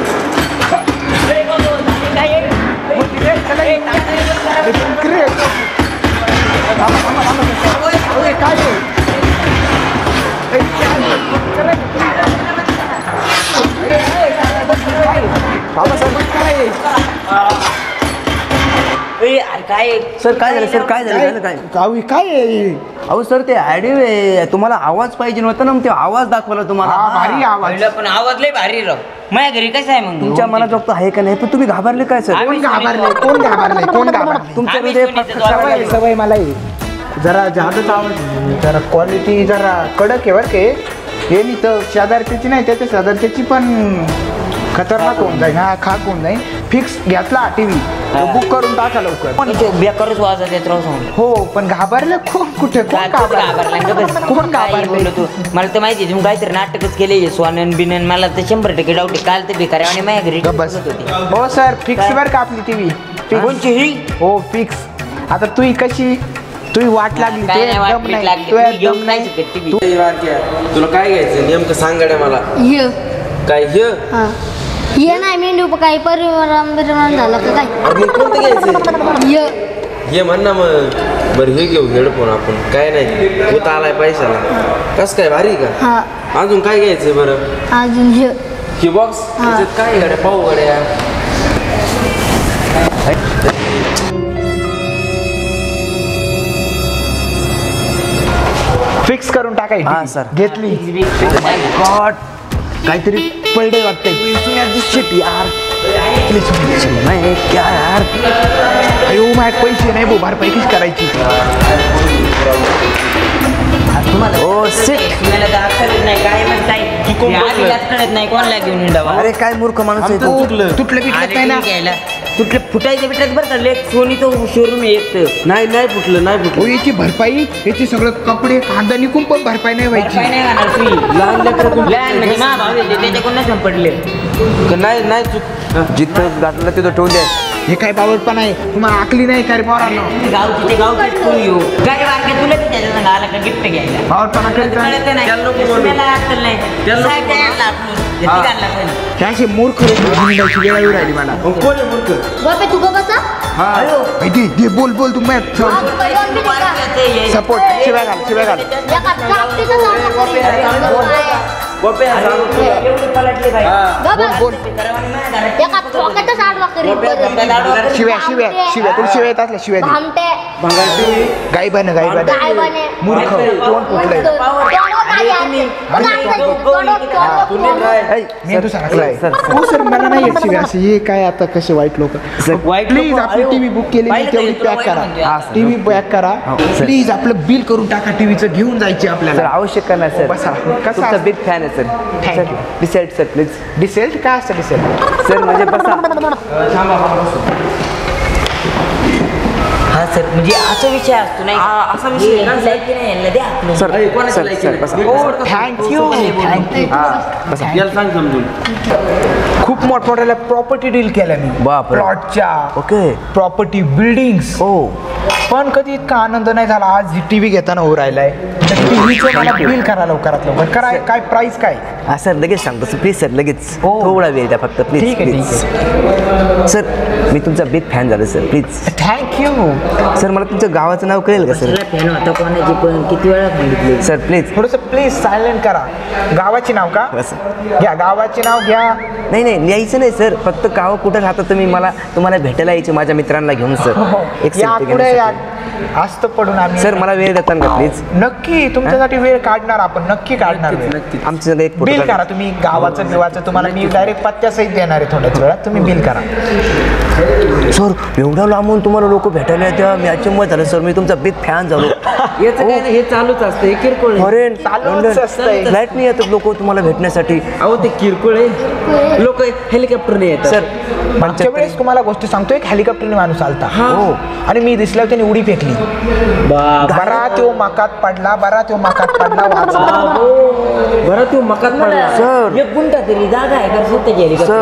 ए, अरे काय सर काय झालं सर काय झालं झालं काय गावी काय आहे? अहो सर ते ॲडिओ तुम्हाला आवाज पाहिजे नव्हता ना मग ते आवाज दाखवला तुम्हाला हा भारी आवाज पहिलं पण आवाज लय भारी राव माझ्या घरी कसं आहे मग तुमच्या मनात आहे का नाही पण तुम्ही घाबरले काय सर कोण घाबरले कोण घाबरले कोण घाबरले तुमच्या आम्ही हृदय सोनीचं फक्त जोड सवय सवय मला आहे. जरा जादच आवड जरा क्वालिटी जरा कडक आहे बरं के हे मी तर शेजारच्याची नाही त्याच्या शेजारच्याची पण खतरनाक होऊन जाईल हा खाक होऊन जाईल फिक्स घेतला टी व्ही बुक करून टाका लवकर बेकारच वाजत येत राव सांग हो पण घाबरले कोण कुठे कोण घाबरले कोण घाबरले तू मला तर माहिती तुम्ही काहीतरी नाटकच केले स्वानन बिनन मला तर शंभर टक्के डाऊट आहे. काल ते भिकारी आणि माझ्या घरी बस बसत होती हो सर फिक्स वर का आपली टी व्ही कोणची ही हो फिक्स आता तू कशी तुही वाट लागली काय ते नाही वाट दम पीट नाही लागली. तू तुम्ही दम घेऊन नाही नाही शकत टी व्ही. तुला काय घ्यायचं नेमकं सांग गड्या मला ये काय हे हा ये नाही मेंढू काही परिणाम बिरणाम झाला का काय अरे मग कोणतं घ्यायचं ये हे म्हण ना मग बरं हे घेऊ हेडफोन आपण काय नाही होत आलाय पैशाला कसं काय भारी का हा अजून काय घ्यायचंय बरं अजून ये ही बॉक्स त्याच्यात काय गड्या पाहू गड्या फिक्स करून टाकायची हा, सर. घेतली गॉड काहीतरी पडले वाटतंय शिट यार नाही क्या यार अयो माझ्यात पैसे नाही भाऊ भरपाई कशी करायची ओ सिट तुम्हाला तर अक्कलच नाही काय मग काय हे आम्हीलाच कळत नाही कोणाला घेऊन हिंडावा अरे काय मूर्ख माणूस आहे तू तुटलं बिटलं अरे काय ना ठीक आहे ना. तुटलं फुटायचं बिटायचं बरं का लेक सोनीचं शोरूम येत नाही नाही फुटलं नाही हो फुटलं याची भरपाई याची सगळं कपडे कांदा निघून पण भरपाई नाही व्हायची काय नाही घालणार तुम्ही लहान लेकरं लहान म्हणजे मा भाऊ येते त्याच्याकडून नाही संपडले का नाही नाही चुक जिथं गाठलं तिथं ठेवून द्या हे काय बावटपण आहे तुम्हाला आकली नाही काय पोरांनो गावची ते गावची तू येऊ काय वारके तुला बी त्याच्या संग आला का गिफ्ट घ्यायला बावटपणा करीत नाही. कळत नाही त्याला नको बोलू. तुम्हाला अक्कल नाही त्याला नको साहेब बोलू. द्यायला आपलं. किती घालला पण. हे असे मूर्ख लोक हिंडायची वेळ येऊ राहिली मला मग कोण आहे मूर्ख बापे तू गं बसा ए, दे दे बोल बोल तू हा, दोन मिनिटं का? सपोर्ट शिवाय घाल शिवाय घाल एका चापटीचं जाणं करीन. गोप्या सांगू तुला. एवढी पलटली बाई. गं बस. बोल एका चौकातच आडवा करीन. शिव्या शिव्या शिव्या तुला शिव्या येत असल्या शिव्या दे. भामटे गाई बन गाई बन काय बने मूर्ख तोंड फुटलंय मी तू सांगलाय हो सर मला नाही येत शिव्या असे हे काय आता कसे वाईट लोक वाईट प्लीज लोकं, आपली अयो. टीव्ही बुक केली पाहिलं तेवढी का? पॅक तुला वाईट करा म्हणतोय. टीव्ही पॅक करा प्लीज आपलं बिल करून टाका टीव्हीचं घेऊन जायची सर आपल्याला आवश्यक का नाही बसा. सर कसा तुमचा असतो? बिग फॅन आहे sir Thank sir you. Decide sir please diesel काय असतं डिसेल सर म्हणजे बसा हा सर म्हणजे असा विषय असतो नाही असा विषय आहे का? लायकी नाही यांना द्या आपलं. सर अरे, कोणाची सर लायकी सर नाही? बसा थँक्यू थँक्यू बसा याला सांग समजून. खूप मोठमोठ्या प्रॉपर्टी डील केल्या मी बापरे. प्लॉटच्या ओके प्रॉपर्टी बिल्डिंग्स हो पण कधी इतका आनंद नाही झाला. आज टीव्ही घेताना हो राहिलाय टीव्हीचं मला बिल करा लवकरात लवकर. कराय काय प्राइस काय? हा सर लगेच सांगतो सर प्लीज सर लगेच हो. थोडा वेळ द्या फक्त प्लीज ठीक आहे, ठीक प्लीज सर मी तुमचा बिग फॅन झालो सर प्लीज थँक्यू. सर मला तुमचं गावाचं नाव कळेल का सर तुला फॅन होता कोणाची पण किती वेळा सांगितले सर प्लीज थोडंसं प्लीज सायलेंट करा. गावाची नाव का? बस. घ्या गावाचे नाव घ्या. नाही नाही यायचं नाही सर फक्त गाव कुठं राहतं तुम्ही मला तुम्हाला भेटायला यायचे माझ्या मित्रांना घेऊन सर एक या selfie पुढे या घेण्यासाठी. असतं पडून आम्ही सर मला वेळ देता का प्लीज नक्की तुमच्यासाठी वेळ काढणार आपण नक्की काढणार वेळ. आमच्या संग एक बिल फोटो करा तुम्ही गावाचं बिवाचं तुम्हाला मी डायरेक्ट पत्त्यासहित देणार आहे थोड्याच वेळात. तुम्ही बिल करा. सर एवढा लांबून तुम्हाला लोक भेटायला येत्या मी अचंबत झालं सर मी तुमचा बिग फॅन झालो याचं काय नाही, हे चालूच असतं हे किरकोळ आहे. फॉरेन चालूच असतंय. फ्लाईट नाही येतात लोक तुम्हाला भेटण्यासाठी अहो ते किरकोळ आहे. लोक हेलिकॉप्टरने येतात. सर मागच्या वेळेस तुम्हाला गोष्ट सांगतो एक हेलिकॉप्टरने माणूस आलता हो आणि मी दिसल्यावर त्याने उडी फेकली. बरा तो मकात पडला बरा तो मकात पडला वाचला. बरं तू मकात पडला. सर एक गुंठा तरी जागा आहे का स्वतः गेली का?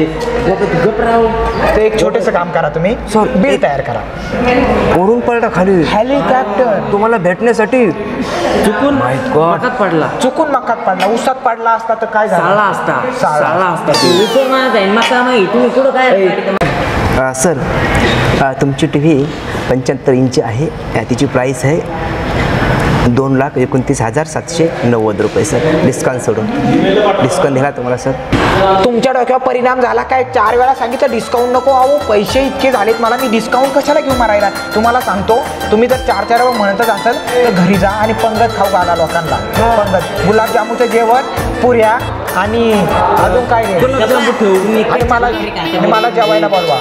सर गपराव ते एक छोटेस काम करा तुम्ही सर, बिल एक- तयार करा. वरून पडला खाली हेलिकॉप्टर तुम्हाला भेटण्यासाठी चुकून My God. मकात पडला. चुकून मकात पडला. उसात पडला असता तर काय झालं? साळा असता साळा. साळा असता ते. विचार माझा आहे मका माही तुम्ही कुठं काय अ, सर अ, तुमची टी व्ही पंच्याहत्तर इंच आहे अ, तिची प्राईस आहे दोन लाख एकोणतीस हजार सातशे नव्वद रुपये सर डिस्काउंट सोडून डिस्काउंट दिला तुम्हाला सर तुमच्या डोक्यावर परिणाम झाला काय? चार वेळा सांगितलं डिस्काउंट नको. अहो पैसे इतके झालेत मला मी डिस्काउंट कशाला घेऊन मारायला? तुम्हाला सांगतो तुम्ही जर चार चार वेळा म्हणतच असाल तर घरी जा आणि पंगत खाऊ घाला लोकांना. पंगत गुलाबजामुनचं जेवण पुऱ्या आणि अजून काय रे? गुलाबजामुन ठेवू. आणि मला आणि मला जेवायला बोलवा.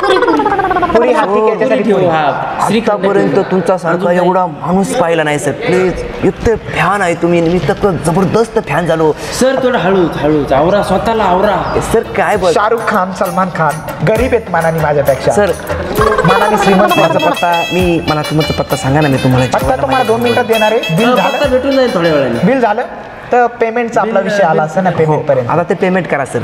पुरी हाती याच्यासाठी पुरी. आतापर्यंत तुमचा सारखा एवढा माणूस पाहिला नाही सर प्लीज इतके फॅन आहे तुम्ही मी तर जबरदस्त फॅन झालो सर थोडं हळूच हळूच आवरा स्वतःला आवरा. सर काय बोल शाहरुख खान सलमान खान गरीब आहेत मानाने माझ्यापेक्षा. सर मानाने श्रीमंत माझा माझा पत्ता मी मला तुमचा पत्ता सांगा ना मी तुम्हाला आता जेवायला तुम्हाला दोन मिनिटात देणार आहे. बिल फक्त झालं भेटून जाईल थोड्या वेळाने. बिल झालं तर पेमेंटचा आपला विषय आला असं ना पेमेंट पर्यंत. आता ते पेमेंट करा सर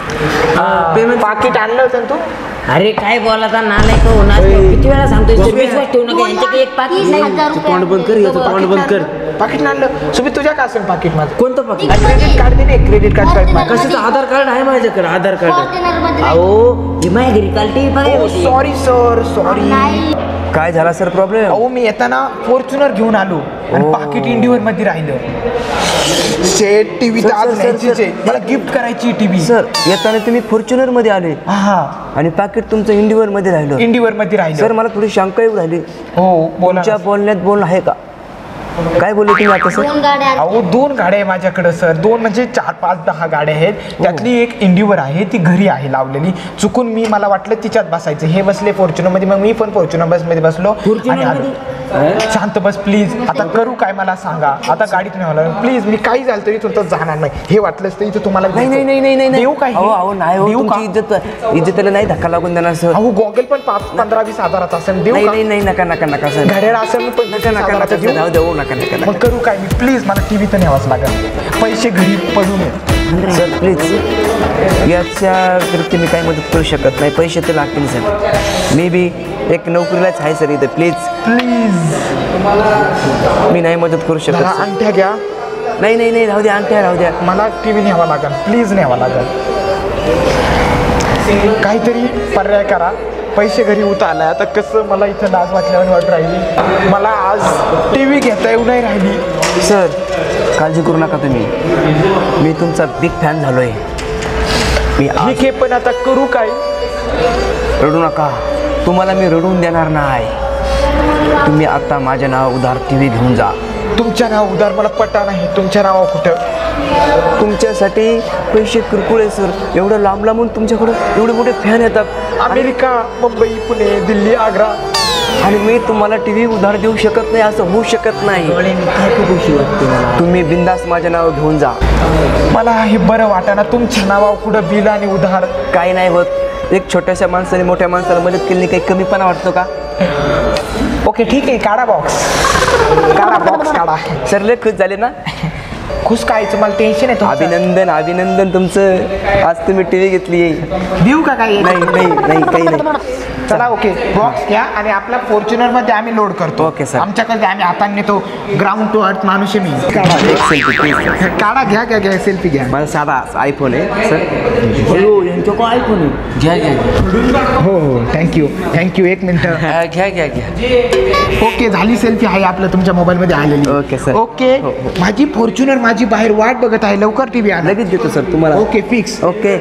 पेमेंट पाकिट आणलं होतं ना तू? अरे काय बोलाता नालाय का होणार किती वेळा सांगतोय सर, विश्वास ठेवू नका यांच्याकडे एक पाकिट तीस नाही. हजार तोंड बंद कर याचं तोंड बंद कर. पाकिट आणलं सुमित तुझ्या का असेल पाकिट माझं? कोणतं पाकिट? क्रेडिट कार्ड दे क्रेडिट कार्ड टाईप माझं. कशाचं आधार कार्ड आहे माझ्याकडे आधार कार्ड. फॉर्च्युनर मध्ये अहो ही माझ्या घरी काल टीव्ही पाहिजे सॉरी सर सॉरी. नाही. काय झाला सर प्रॉब्लेम अहो मी येताना फॉर्च्युनर घेऊन आलो आणि पाकिट इंडिवर मध्ये राहिलं. शेट टीव्ही सर, आज सर, सर, न्यायचीच सर. आहे. मला गिफ्ट करायची टीव्ही. सर येताना तुम्ही फॉर्च्युनर मध्ये आले हा आणि पाकिट तुमचं इंडिवर मध्ये राहिलं इंडिवर मध्ये सर राहिलं. मला थोडी शंका येऊ राहिली हो बोला तुमच्या ना. बोलण्यात बोल आहे का काय बोलले तुम्ही आता सर दोन गाड्या अहो दोन गाड्या आहे माझ्याकडे सर. दोन म्हणजे चार पाच दहा गाड्या आहेत त्यातली एक इंडिवर आहे ती घरी आहे लावलेली. चुकून मी मला वाटलं तिच्यात बसायचं हे बसले फॉर्च्युनर मध्ये मग मी पण फॉर्च्युनर बस मध्ये बसलो आणि आलो. शांत बस प्लीज. आता करू काय मला सांगा. आता गाडीत नाही होणार प्लीज. मी काही झालं तरी तुमचं जाणार नाही. हे वाटलंच तर इथं तुम्हाला नाही नाही नाही नाही नाही देऊ काय? अहो अहो नाही हो देऊ का? तुमची इज्जत इज्जतीला नाही धक्का लागून देणार सर अहो गॉगल पण पाच पंधरा वीस हजाराचा असेल देऊ नाही का? नाही नाही नका नका नका सर घड्याळ असेल पण नका नका नका हजाराचं सर, देऊ. जाऊ देऊ नका नका मग नका करू काय मी प्लीज मला टीव्ही तर न्यावाच लागेल. पैसे घरी पडून येत. सर प्लीज याच्या व्यतिरिक्त मी काही मदत करू शकत नाही पैसे तर लागतील सर मी बी एक नोकरीलाच आहे सर इथं प्लीज प्लीज मी नाही मदत करू शकत मला सर. अंगठ्या घ्या. नाही नाही नाही राहू द्या आणखी राहू द्या मला टीव्ही न्यावा लागेल प्लीज न्यावा लागेल. काहीतरी पर्याय करा. पैसे घरी उत आलाय आता कसं मला इथं लाज वाटल्यावर वाट राहिली. मला आज टीव्ही घेता येऊ नाही राहिली. सर काळजी करू नका तुम्ही मी तुमचा बिग फॅन झालोय मी आज- ठीक आहे पण आता करू काय? रडू नका तुम्हाला मी रडून देणार नाही तुम्ही आता माझ्या नाव उधार टी व्ही घेऊन जा तुमच्या नाव उधार मला पटा नाही. तुमच्या नावा कुठं? तुमच्यासाठी पैसे किरकोळ आहे सर एवढं लांब लांबून तुमच्याकडं एवढे मोठे फॅन येतात अमेरिका मुंबई पुणे दिल्ली आग्रा आणि मी तुम्हाला टी व्ही उधार देऊ शकत नाही असं होऊ शकत नाही तुम्ही बिंदास माझ्या नाव घेऊन जा मला हे बरं वाटाना तुमच्या नावावर कुठं बिल आणि उधार. काही नाही होत एक छोट्याशा माणसाने मोठ्या माणसाला मदत केली काही कमीपणा वाटतो का ओके ठीक आहे, काढा बॉक्स, काढा बॉक्स काढा. सर लय खुश झाले ना. खुश कायचं, मला टेन्शन आहे तुमचं. अभिनंदन अभिनंदन तुमचं. आज तुम्ही टी व्ही घेतली. देऊ का काही? नाही नाही नाही काही नाही. चला ओके, बॉक्स घ्या आणि आपला फॉर्च्युनर मध्ये आम्ही लोड करतो. Okay sir. आमच्याकडे आम्ही हाताने नेतो. ग्राउंड टू अर्थ माणूस आहे मी. काढा एक सेल्फी प्लीज. काढा, घ्या घ्या घ्या सेल्फी घ्या. माझा साधा आयफोन आहे सर. यांच्या आयफोन आहे. घ्या घ्या. हो हो थँक्यू थँक्यू. एक मिनिट. घ्या घ्या घ्या. ओके झाली सेल्फी आहे आपलं तुमच्या मोबाईल मध्ये आलेली. Okay sir. ओके माझी फॉर्च्युनर माझी बाहेर वाट बघत आहे, लवकर टीव्ही आणा. लगेच देतो सर तुम्हाला. Okay fix. ओके.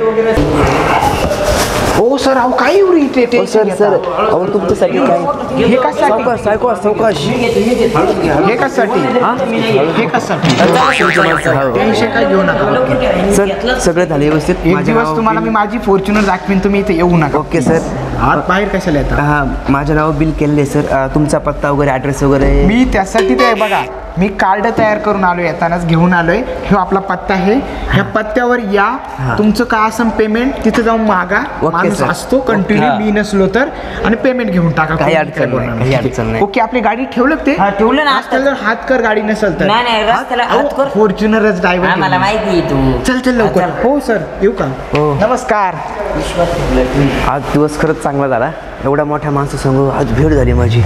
ओ सर अहो काय एवढी इथे हो सर सर अहो तुमच्यासाठी काय हे कशासाठी? सावकाश सावकाश. हे कशासाठी? हे कशासाठी? टेन्शन काय घेऊ नका सर. सगळं झालं व्यवस्थित. एक दिवस तुम्हाला मी माझी फॉर्च्युनर दाखवीन, तुम्ही इथे येऊ नका. Okay sir. आत बाहेर कशाला येतात? हां माझं नाव बिल केलेलं आहे सर. तुमचा पत्ता वगैरे ॲड्रेस वगैरे. मी त्यासाठी ते बघा मी कार्ड तयार करून आलोय, येतानाच घेऊन आलोय. हे आपला पत्ता आहे, ह्या पत्त्यावर या. तुमचं काय असं पेमेंट तिथे जाऊन मागा. माणूस असतो कंटिन्यू, मी नसलो तर, आणि पेमेंट घेऊन टाका. काही अडचण नाही, काही अडचण नाही. ओके आपली गाडी ठेवलं ते ठेवलं ना. जर हात कर गाडी नसेल तर. नाही नाही रस्त्याला हात कर. फॉर्च्युनरच ड्रायव्हर मला माहिती आहे तू. चल चल लवकर. हो सर येऊ का? हो. नमस्कार. आज दिवस खरंच चांगला झाला. एवढ्या मोठ्या माणसासमोर आज भेट झाली माझी.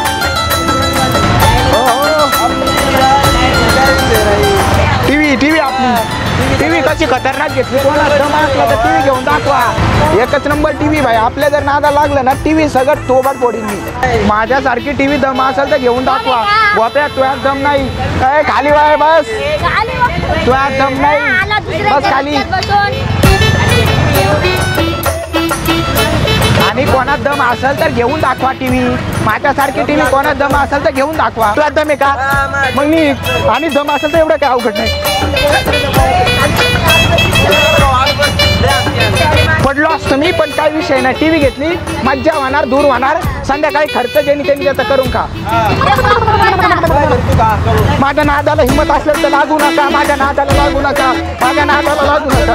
टीव्ही टीव्ही आपली टीव्ही कशी खतरनाक घेतली. कोणाला दम असला तर टीव्ही घेऊन दाखवा. एकच नंबर टीव्ही भाई. आपल्या जर नादा लागलं ना टीव्ही सगळं तोबड फोडीन मी. माझ्यासारखी टीव्ही दम असेल तर घेऊन दाखवा. गोप्या तुझ्यात दम नाही. काय खाली वाय बस. तुझ्यात दम नाही, बस खाली. आणि कोणात दम असेल तर घेऊन दाखवा टीव्ही. माझ्यासारखी टीव्ही कोणात दम असेल तर घेऊन दाखवा. तुला दम आहे का? मग मी आणि दम असेल तर एवढं काय अवघड नाही. पडलो असतो मी, पण काय विषय नाही. टीव्ही घेतली, मज्जा होणार, दूर होणार. संध्याकाळी खर्च ज्यांनी त्यांनी त्याचा करून का. माझ्या नादाला हिंमत असलं तर लागू नका. माझ्या नादाला लागू नका. माझ्या नादाला लागू नका.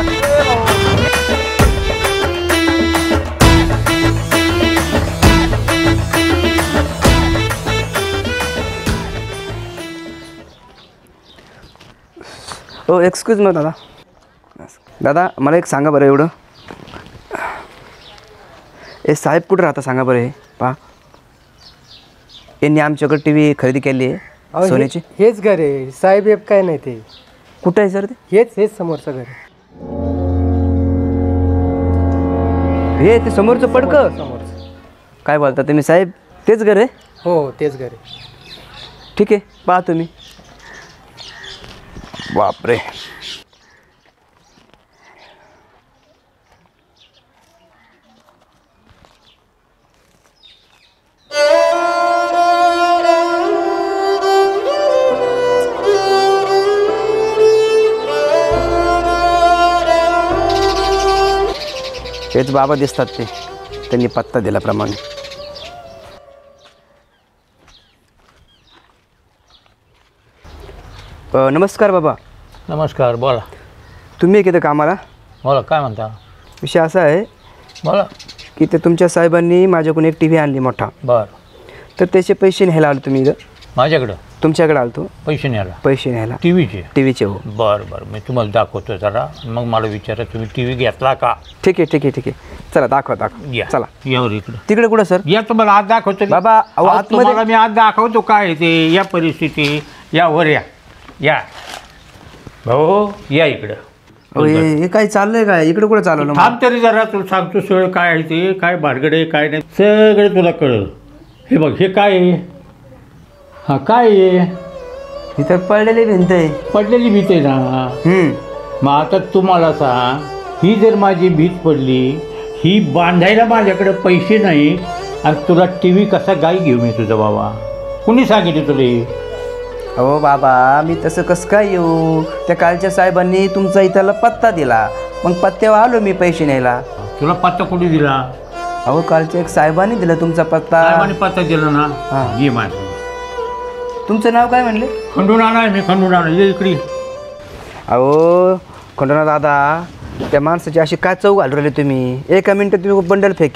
हो एक्सक्यूज मी दादा. दादा मला एक सांगा बरं एवढं. हे साहेब कुठं राहता सांगा बरं. हे पहा यांनी आमच्याकडे टी व्ही खरेदी केली आहे सोन्याची. हेच घर आहे साहेब. हे काय नाही ते. कुठं आहे सर ते? हेच हेच समोरचं घर आहे. हे ते समोरचं पडकं. समोरचं. काय बोलता तुम्ही साहेब? तेच घर आहे? हो तेच घर आहे. ठीक आहे पहा तुम्ही. बापरे. हेच बाबा दिसतात ते. त्यांनी पत्ता दिल्याप्रमाणे. नमस्कार बाबा. नमस्कार बोला. तुम्ही किती कामाला? बोला काय म्हणता. विषय असा आहे बोला की ते तुमच्या साहेबांनी माझ्याकडून एक टी व्ही आणली मोठा. बरं. तर त्याचे पैसे न्यायला आलो. तुम्ही इथं माझ्याकडं तुमच्याकडे आलतो पैसे न्यायला. पैसे न्यायला टी व्हीचे. टी व्हीचे हो. बरं बरं मी तुम्हाला दाखवतो जरा. मग मला विचारा तुम्ही टी व्ही घेतला का. ठीक आहे ठीक आहे ठीक आहे. चला दाखवा दाखवा. या चला यावर इकडं. तिकडे कुठं सर? या तुम्हाला आज दाखवतो बाबा. अहो आज आतमध्ये तुम्हाला मी आज दाखवतो काय आहे ते. या परिस्थिती यावर या या भाऊ या इकडं. अहो, हे हे काय चाललंय काय? इकडे कुठं चालवलं? थांब तरी जरा तुला सांगतो सगळं काय आहे ते. काय भानगड आहे काय नाही सगळं तुला कळलं. हे बघ हे काय आहे. हा काय आहे. इथं पडलेली भिंत आहे. पडलेली भीत आहे ना. मग आता तुम्हाला सांग, ही जर माझी भीत पडली, ही बांधायला माझ्याकडे पैसे नाही आणि तुला टी व्ही कसा गाई घेऊन येतो तुझा बाबा. कुणी सांगितलं तुला? अहो बाबा मी तसं कसं काय येऊ? त्या कालच्या साहेबांनी तुमचा इथला पत्ता दिला. मग पत्त्यावर आलो मी पैसे न्यायला. तुला पत्ता कुठे दिला? अहो कालच्या एक साहेबांनी दिला तुमचा पत्ता. साहेबांनी पत्ता दिला ना. हां ये माझं. तुमचं नाव काय म्हणले? खंडूनाना आहे मी. खंडूनाना ये इकडे. अहो खंडूना दादा त्या माणसाची अशी काय चव घालू राहिले तुम्ही. एका मिनिटात तुम्ही बंडल फेकीन.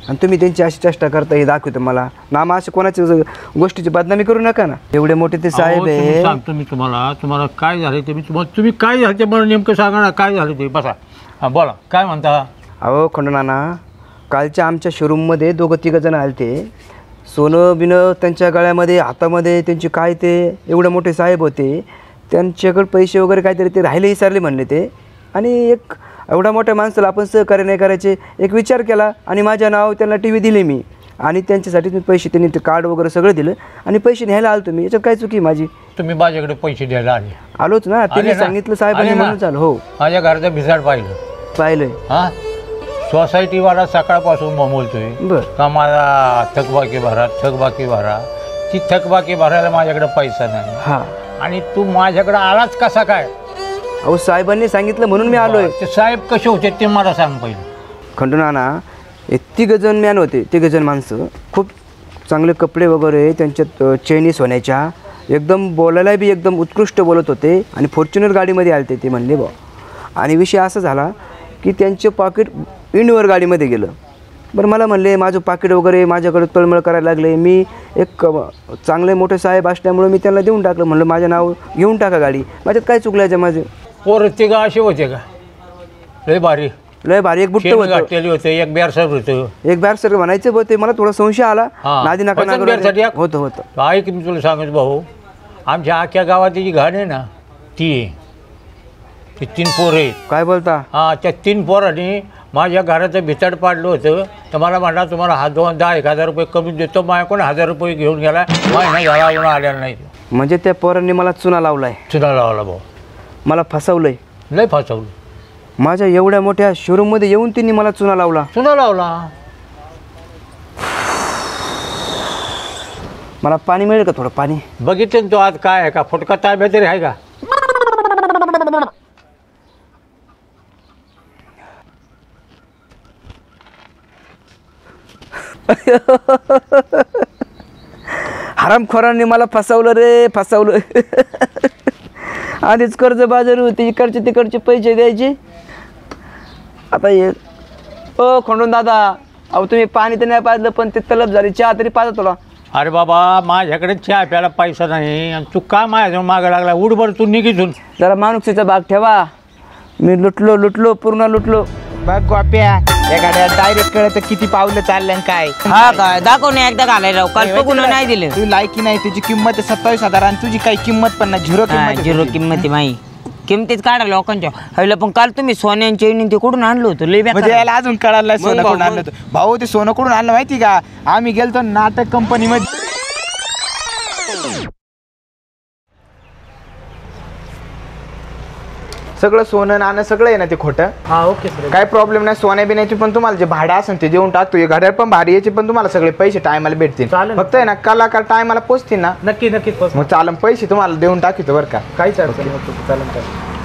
आणि तुम्ही त्यांची अशी चेष्टा करता हे दाखवतो मला नामा अशी कोणाची गोष्टीची बदनामी करू नका ना. एवढे मोठे ते साहेब अहो, आहे. तुम्ही सांगतो मी तुम्हाला तुम्हाला काय झालं ते मी तुम्हाला तुम्ही काय झालं ते मला नेमकं सांगा ना काय झालं ते. बसा हां बोला काय म्हणता. अहो खंडनाना कालच्या आमच्या शोरूममध्ये दोघं तिघं जण आले ते सोनं बिनं त्यांच्या गळ्यामध्ये हातामध्ये त्यांचे काय ते एवढे मोठे साहेब होते त्यांच्याकडे पैसे वगैरे काहीतरी ते राहिले विचारले म्हणले ते. आणि एक एवढ्या मोठ्या माणसाला आपण सहकार्य नाही करायचे एक विचार केला आणि माझ्या नाव त्यांना टी व्ही दिली मी आणि त्यांच्यासाठी तुम्ही पैसे त्यांनी ते कार्ड वगैरे सगळं दिलं आणि पैसे न्यायला आलो तुम्ही याच्यात काय चुकी माझी. तुम्ही माझ्याकडे पैसे द्यायला आले. आलोच ना त्यांनी सांगितलं साहेबांनी म्हणून चालू. हो माझ्या घराचं भिसाड पाहिलं पाहिलंय. हां सोसायटीवाला सकाळपासून बोलतोय बरं का मला थकबाकी भरा थकबाकी भरा. ती थकबाकी भरायला माझ्याकडे पैसा नाही. हां आणि तू माझ्याकडे आलाच कसा काय. अहो साहेबांनी सांगितलं म्हणून मी आलोय. ते साहेब कसे होते ते मला सांग पहिलं. खंडूनाना हे तिघजण मॅन होते तिघजण माणसं खूप चांगले कपडे वगैरे त्यांच्यात चैनी सोन्याच्या एकदम बोलायला बी एकदम उत्कृष्ट बोलत होते आणि फॉर्च्युनर गाडीमध्ये आले ते म्हणले बा. आणि विषय असा झाला की त्यांचे पाकिट इनवर गाडीमध्ये गेलं. बरं मला म्हणले माझं पाकिट वगैरे माझ्याकडे तळमळ करायला लागले. मी एक चांगले मोठे साहेब असल्यामुळे मी त्यांना देऊन टाकलं म्हणलं माझं नाव घेऊन टाका गाडी. माझ्यात काय चुकल्याचं माझं. पोर ते का असे होते का लय भारी लय भारी एक बुट्ट होतं होतं एक बॅरसर होतं एक बॅरसर म्हणायचं होते मला थोडा संशय आला नादी नका होतं होतं. ऐक मी तुला सांगत भाऊ आमच्या आख्या गावात जी घाण आहे ना ती ती तीन पोरं आहेत. काय बोलता. हां त्या तीन पोरांनी माझ्या घराचं भिताड पाडलं होतं तर मला म्हणला तुम्हाला हा दोन दहा एक हजार रुपये कमी देतो. माझ्याकडून हजार रुपये घेऊन गेला माझ्या घरावरून आलेला नाही. म्हणजे त्या पोरांनी मला चुना लावलाय. चुना लावला भाऊ मला फसवलंय लय फसवलं. माझ्या एवढ्या मोठ्या शोरूममध्ये येऊन त्यांनी मला चुना लावला. चुना लावला. मला पाणी मिळेल का थोडं पाणी. बघितलं तो आज काय आहे का फुटका ताब्या तरी आहे का. हरामखोरांनी मला फसवलं रे फसवलं. आधीच कर्ज बाजारी होती इकडचे तिकडचे पैसे द्यायचे. आता ये ओ खंडून दादा अहो तुम्ही पाणी तर नाही पाजलं पण ते तलब झाली चहा तरी पाजा तुला. अरे बाबा माझ्याकडे चहा प्यायला पैसा नाही आणि तू का माझ्या मागं लागला उडबर तू निघितून. जरा माणुसकीचा भाग ठेवा. मी लुटलो लुटलो पूर्ण लुटलो. बघ गोप्या एखाद्या डायरेक्ट कळत किती पावलं चाललं काय. हा काय दाखव नाही एकदा घालायला राव काल बघून नाही दिलं. तू लायकी नाही तुझी किंमत आहे सत्तावीस हजार आणि तुझी काही किंमत पण नाही झिरो किंमत. झिरो किंमत आहे माई किमतीच काढा लोकांच्या हयला. पण काल तुम्ही सोन्यांच्या ते कुठून आणलं होतं लय म्हणजे याला अजून कळालं सोनं कुठून आणलं होतं. भाऊ ते सोनं कुठून आणलं माहिती का आम्ही गेलतो नाटक कंपनीमध्ये. सगळं सोनं नाणं सगळं आहे ना ते खोटं. हा ओके सर काय प्रॉब्लेम नाही. सोन्या बिण्याची पण तुम्हाला जे भाडं असेल ते देऊन टाकतो. घड्याळ पण भारी याचे पण तुम्हाला सगळे पैसे टायमाला भेटतील. फक्त आहे ना कलाकार टायमाला पोचतील ना. नक्की नक्की मग चालन पैसे तुम्हाला देऊन टाकतो बरं का. काहीच अडचण नाही चालेल.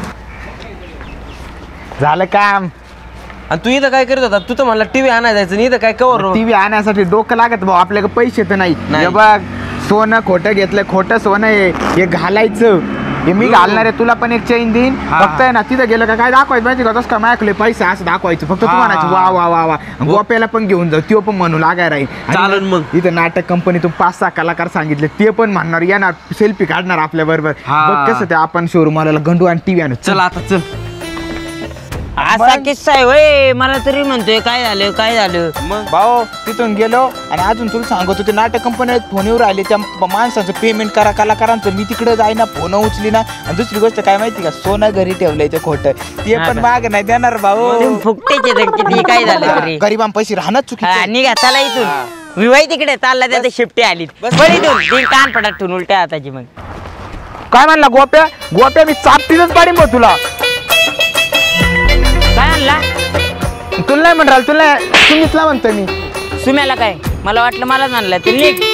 झालं काम. आणि तू इथं काय करत होता. तू तर म्हणला टीव्ही आणायला जायचं इथं काय कवर. टीव्ही आणण्यासाठी डोकं लागत भाऊ आपल्याकडे पैसे तर नाही. हे बघ सोनं खोटं घेतलं खोटं सोनं आहे हे घालायचं. हे मी घालणार आहे तुला पण एक चेन देईन. फक्त आहे ना तिथं गेलं का काय दाखवायचं माहिती का तसं का माझ्याकडे पैसे असं दाखवायचं फक्त तू म्हणायचं वा वा वा वा. गोप्याला पण घेऊन जाऊ तो पण म्हणू लागाय राहील. चालेल मग. इथं नाटक कंपनीतून पाच सहा कलाकार सांगितले ते पण म्हणणार येणार सेल्फी काढणार आपल्या बरोबर. बघ कसं ते आपण शोरूमाला गंडू आणि टीव्ही आणू. चल आता चल. असा किस्सा आहे होय. मला तरी म्हणतोय काय झालं काय झालं. मग भाऊ तिथून गेलो आणि अजून तुला सांगत होते नाटक कंपनी फोनवर राहिले त्या माणसाचं पेमेंट करा कलाकारांचं. मी तिकडे जाईना फोन उचली ना. आणि दुसरी गोष्ट काय माहिती का सोनं घरी ठेवलंय ते खोटं ते पण माग नाही देणार भाऊ. फुकटेचे किती काय झालं तरी गरीबां पैसे राहणार चुकी. निघा चला इथून विवाही तिकडे चालला त्या शिफ्टी आली इथून कान पडात ठेवून उलट्या हाताची. मग काय म्हणला गोप्या गोप्या मी चापटीनच पाडीन भाऊ तुला. काय आणला तुला नाही म्हणणार तुला तुम्हीच म्हणतो मी. सुम्याला काय मला वाटलं मलाच आणलं तू नीट